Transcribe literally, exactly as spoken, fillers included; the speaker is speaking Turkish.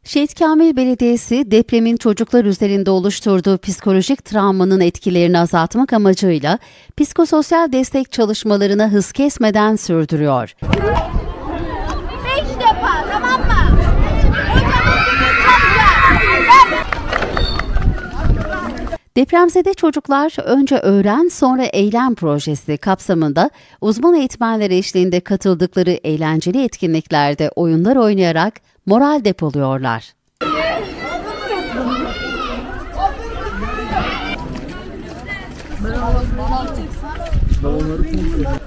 Şehit Kamil Belediyesi, depremin çocuklar üzerinde oluşturduğu psikolojik travmanın etkilerini azaltmak amacıyla psikososyal destek çalışmalarını hız kesmeden sürdürüyor. Beş defa, tamam mı? Depremzede çocuklar önce öğren sonra eylem projesi kapsamında uzman eğitmenler eşliğinde katıldıkları eğlenceli etkinliklerde oyunlar oynayarak moral depoluyorlar. Ben onları